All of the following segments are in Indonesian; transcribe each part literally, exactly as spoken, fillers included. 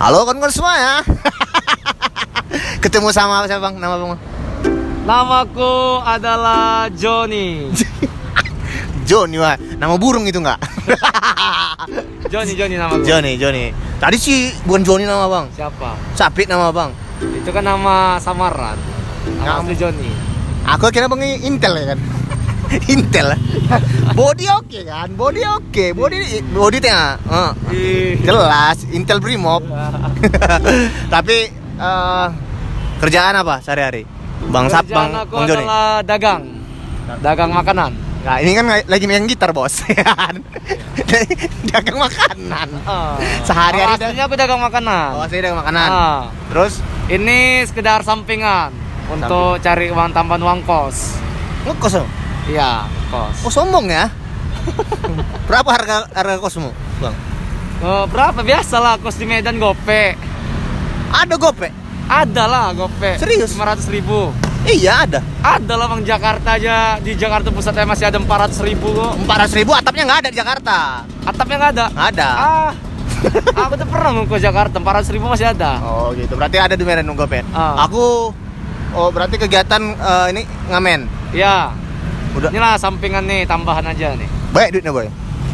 Halo kawan-kawan semua ya. Ketemu sama siapa bang? Nama bang? Namaku adalah Johnny. Johnny, wah. Nama burung itu nggak? Johnny, Johnny nama gue. Johnny, Johnny. Tadi sih bukan Johnny nama bang. Siapa? Sapit nama bang. Itu kan nama samaran. Nama asli Johnny. Aku kira bang Intel ya kan? Intel. Body oke okay, kan? Body oke. Okay. Body body tengah. Uh, jelas Intel Brimob. Tapi uh, kerjaan apa sehari-hari? Bang Sap, Bang aku Bang Johnny. adalah dagang. Dagang makanan. Nah, ini kan lagi main gitar, Bos. Dagang makanan. Uh, Sehari-hari aslinya aku dagang makanan. Oh, saya dagang makanan. Uh, Terus ini sekedar sampingan untuk Samping. cari uang tambahan uang kos. ngekos dong? Iya, kos. Oh, sombong ya. Berapa harga harga kosmu, Bang? Uh, berapa biasalah kos di Medan gope. Ada gope? Ada lah gope. Serius? lima ratus ribu. Iya, ada. Ada lah bang, Jakarta aja. Di Jakarta Pusat masih ada empat ratus ribu kok. empat ratus ribu atapnya nggak ada di Jakarta. Atapnya nggak ada? Nggak ada. Ah, aku tuh pernah mau ke Jakarta, empat ratus ribu masih ada. Oh gitu, berarti ada di Medan gope. Ah. Aku, oh berarti kegiatan uh, ini ngamen. Ya. Udah. Inilah sampingan nih, tambahan aja nih. Baik duitnya boy.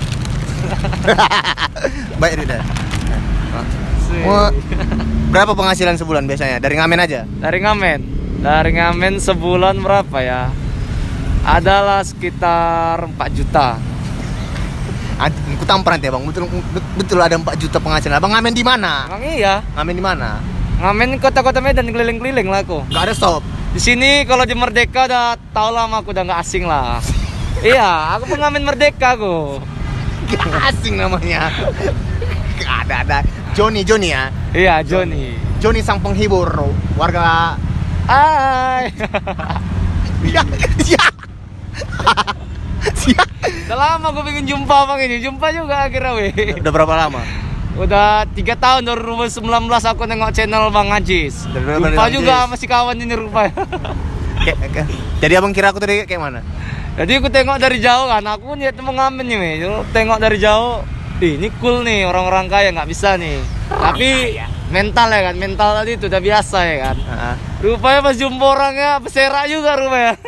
Baik duitnya. Wah, berapa penghasilan sebulan biasanya dari ngamen aja? Dari ngamen, dari ngamen sebulan berapa ya? Adalah sekitar empat juta. Aku tampar nanti ya bang, betul betul ada empat juta penghasilan. Abang ngamen di mana? Emang iya? Ngamen di mana? Ngamen kota-kota Medan, keliling-keliling lah aku. Gak ada stop. Di sini kalau di Merdeka udah tau lama aku udah nggak asing lah. Iya, aku pengamen Merdeka aku. Gak asing namanya. Gak ada ada. Johnny Johnny ya. Iya, Johnny. Johnny sang penghibur warga. Hai. Ya, ya. Ya. Udah lama gue pengen jumpa bang ini. Jumpa juga akhirnya weh. Udah berapa lama? Udah tiga tahun dari dua ribu sembilan belas aku nengok channel Bang Ajis. Jumpa juga masih kawan ini rupanya. Jadi abang kira aku tadi kayak mana? Jadi aku tengok dari jauh kan, aku niat mau ngamen nih, Mei. Tengok dari jauh, ih, ini cool nih, orang-orang kaya nggak bisa nih. Tapi mental ya kan, mental tadi itu udah biasa ya kan. Uh-huh. Rupanya pas jumpa orangnya beserak juga rupanya.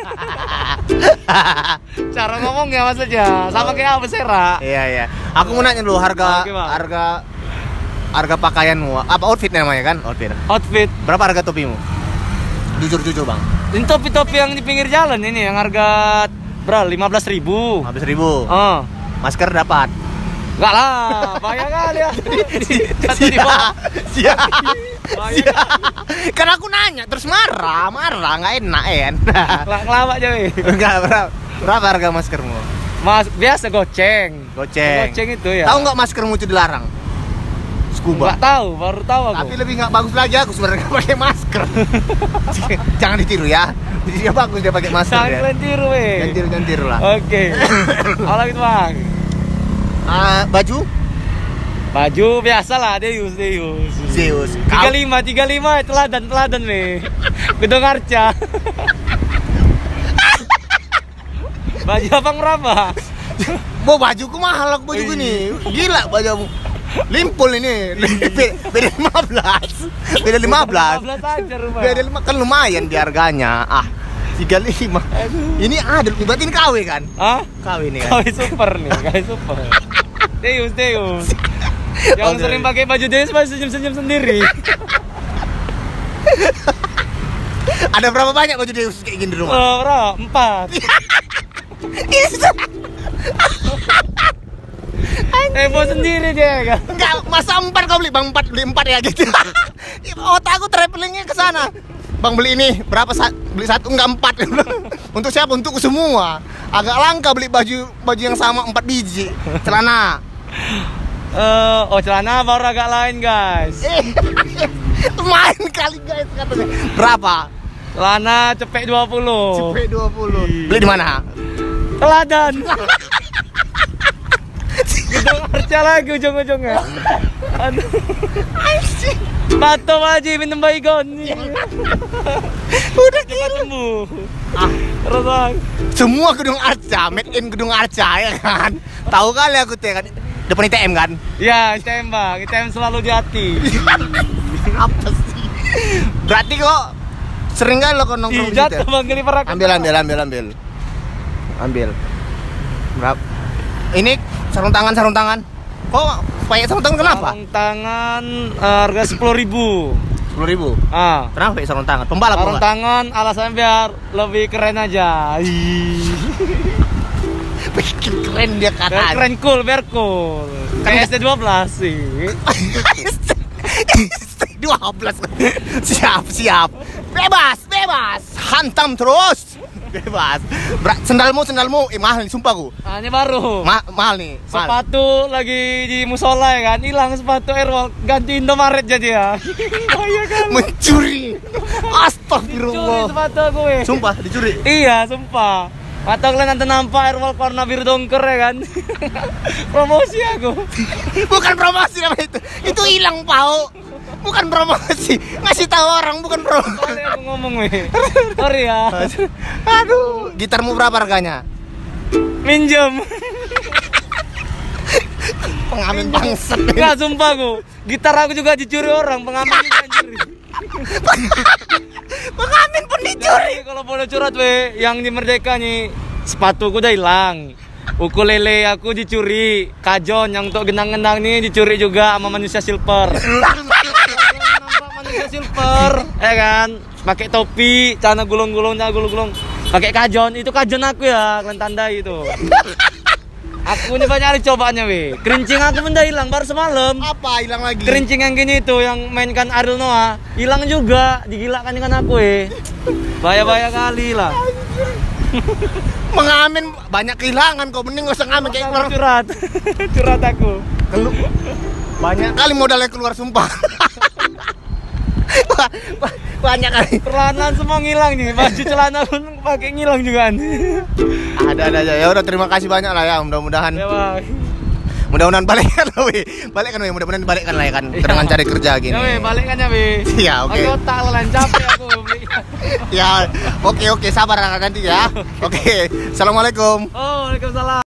Cara ngomongnya maksudnya sama kayak apa beserak. Iya iya. Aku mau nanya dulu harga oh, harga harga pakaianmu, apa outfit namanya kan? Outfit. Outfit. Berapa harga topimu? Jujur jujur bang. Ini topi-topi yang di pinggir jalan ini yang harga berapa? lima belas ribu. lima belas ribu. Oh. Masker dapat. Enggak lah, bahaya kali ya. Jatuh di bawah. Sia. Sia. Kan aku nanya terus marah, marah nggak enak en. Ngelawak aja weh. Enggak, berapa? Berapa harga maskermu? Mas biasa goceng. Goceng. Goceng itu ya. Tahu nggak maskermu itu dilarang? Scuba. Nggak tahu, baru tahu aku. Tapi lebih nggak bagus lagi aku sebenarnya pakai masker. Jangan ditiru ya. Dia bagus dia pakai masker. Jangan kalian tiru weh. Jangan tiru, jangan tiru lah. Oke. Kalau gitu bang. Uh, baju? Baju biasa lah, Deus, Deus. Zeus. tiga puluh lima, tiga puluh lima teladan, teladan weh. Gedung Arca. Baju abang berapa? Mau bajuku mahal aku baju gini. Gila bajumu. Limpul ini. Beda lima belas. Beda lima belas. lima belas aja rupanya. Beda lima kan lumayan di harganya. Ah, tiga puluh lima. Ini ada, berarti ini K W kan? Hah? K W ini kan. K W super nih, K W super. Deus, Deus. Yang Oke. sering pakai baju Deus masih senyum-senyum sendiri. Ada berapa banyak baju Deus kayak gini di rumah? Oh, bro, empat. Heboh sendiri dia kan. Enggak, masa empat kau beli? Bang empat, beli empat ya gitu. Otak aku travelingnya ke sana. Bang beli ini, berapa sa- beli satu enggak empat. Untuk siapa? Untukku semua. Agak langka beli baju baju yang sama empat biji. Celana. Uh, oh celana baru agak lain guys. Main kali guys katanya. Berapa? Celana cepek dua puluh. Cepet dua puluh. Beli di mana? Teladan. Gedung Arca lagi ujung-ujungnya. Aduh. Bato aja minum baygon. Udah Cepat sembuh. Ah, Terus bang. semua gedung Arca, made in gedung Arca ya kan. Tahu kali aku teh kan. depan I T M kan? Ya, I T M bang, I T M selalu di hati. Apa sih? Berarti kok sering kan lo kok nongkrong Ih, di situ? jatuh bang, keliper aku. Ambil, ambil, ambil, ambil. Ambil. Berapa? Ini sarung tangan, sarung tangan. Kok pakai sarung tangan kenapa? Sarung tangan uh, harga sepuluh ribu. Sepuluh ribu. Ah, Kenapa pakai sarung tangan? Pembalap sarung bukan? tangan alasannya biar lebih keren aja. Ih. Bikin keren dia Biar katanya. keren cool, biar cool. Kayak S D dua belas sih. dua belas. Siap, siap. Bebas, bebas. Hantam terus. Bebas. Berat, sendalmu, sendalmu. Eh, mahal nih, sumpah ku. Ah, ini baru. Ma mahal nih. Mahal. Sepatu lagi di musola ya kan, hilang sepatu Airwalk, ganti Indomaret jadi ya. Bahaya kan. Mencuri. Dicuri Astagfirullah. sepatu aku eh. Sumpah dicuri. Iya, sumpah. Atau kalian nanti nampak Airwalk warna biru dongker ya kan. Promosi aku. Bukan promosi namanya itu. Itu hilang, Pau. Bukan promosi. Ngasih tahu orang bukan promosi. Sorry aku ngomong weh. Sorry ya. Aduh, gitarmu berapa harganya? Minjem. Pengamen bangsat. Enggak, sumpah aku. Gitar aku juga dicuri orang, pengamen juga dicuri. Pengamen pun dicuri. Jadi kalau boleh curhat weh, yang di Merdeka nih sepatuku udah hilang. Ukulele aku dicuri, kajon yang untuk genang-genang nih dicuri juga sama manusia silver. Nampak manusia silver, ya kan? Pakai topi, celana gulung-gulung, celana gulung-gulung. Pakai kajon, itu kajon aku ya, kalian tandai itu. Aku ini banyak hari cobaannya weh. Kerincing aku pun udah hilang baru semalam. Apa hilang lagi? Kerincing yang gini itu yang mainkan Ariel Noah hilang juga, digilakan dengan aku eh. Bahaya-bahaya kali lah. Mengamen banyak kehilangan kok, mending gak usah ngamen kayak keluar. Curhat. Curhat aku. Kelu banyak kali modalnya keluar sumpah. Ba- ba- banyak kali. Perlahan semua ngilang nih. Baju celana pun pakai ngilang juga. Ada ada aja. Ya udah terima kasih banyak lah ya. Mudah-mudahan Ya, Bang. mudah-mudahan balikan lah weh. Balikan weh, mudah-mudahan balikan lah ya kan. Dengan cari kerja gini. Ya, weh, balik kan ya, weh. Iya, oke. Pakai otak lah, capek aku. Ya, oke oke sabar nanti ya. Oke. Assalamualaikum. Oh, Waalaikumsalam.